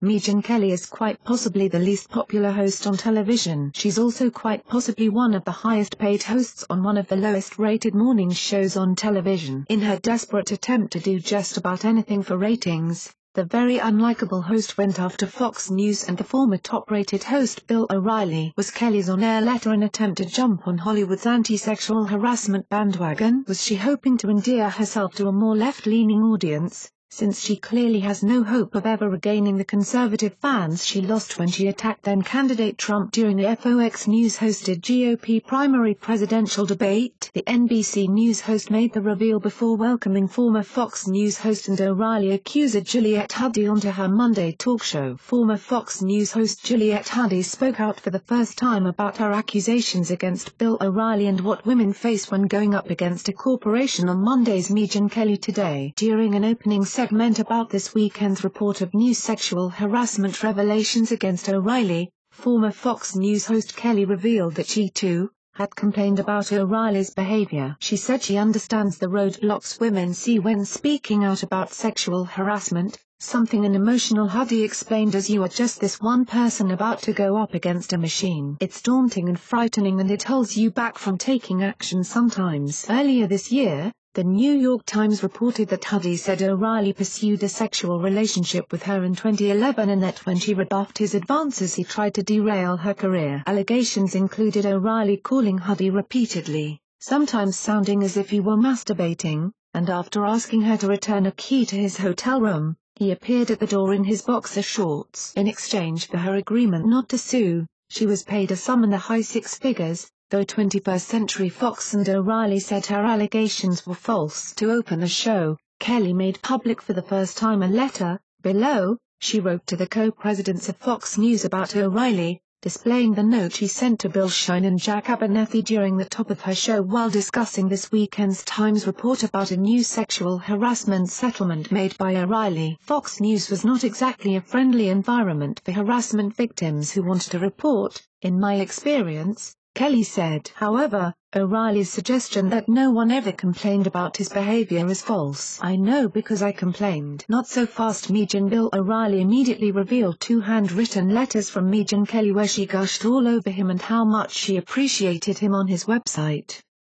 Megyn Kelly is quite possibly the least popular host on television. She's also quite possibly one of the highest paid hosts on one of the lowest rated morning shows on television. In her desperate attempt to do just about anything for ratings, the very unlikable host went after Fox News and the former top-rated host Bill O'Reilly. Was Kelly's on-air letter an attempt to jump on Hollywood's anti-sexual harassment bandwagon? Was she hoping to endear herself to a more left-leaning audience, since she clearly has no hope of ever regaining the conservative fans she lost when she attacked then-candidate Trump during the Fox News-hosted GOP primary presidential debate? The NBC News host made the reveal before welcoming former Fox News host and O'Reilly accuser Juliette Huddy onto her Monday talk show. Former Fox News host Juliette Huddy spoke out for the first time about her accusations against Bill O'Reilly and what women face when going up against a corporation on Monday's Megyn Kelly Today. During an opening segment about this weekend's report of new sexual harassment revelations against O'Reilly, former Fox News host Kelly revealed that she, too, had complained about O'Reilly's behavior. She said she understands the roadblocks women see when speaking out about sexual harassment, something an emotional Huddy explained as "You are just this one person about to go up against a machine. It's daunting and frightening and it holds you back from taking action sometimes." Earlier this year, The New York Times reported that Huddy said O'Reilly pursued a sexual relationship with her in 2011 and that when she rebuffed his advances he tried to derail her career. Allegations included O'Reilly calling Huddy repeatedly, sometimes sounding as if he were masturbating, and after asking her to return a key to his hotel room, he appeared at the door in his boxer shorts. In exchange for her agreement not to sue, she was paid a sum in the high six figures, though 21st Century Fox and O'Reilly said her allegations were false. To open the show, Kelly made public for the first time a letter. Below, she wrote to the co-presidents of Fox News about O'Reilly, displaying the note she sent to Bill Shine and Jack Abernethy during the top of her show while discussing this weekend's Times report about a new sexual harassment settlement made by O'Reilly. Fox News was not exactly a friendly environment for harassment victims who wanted to report, in my experience, Kelly said. However, O'Reilly's suggestion that no one ever complained about his behavior is false. "I know because I complained." Not so fast. Megyn. Bill O'Reilly immediately revealed two handwritten letters from Megyn Kelly where she gushed all over him and how much she appreciated him on his website.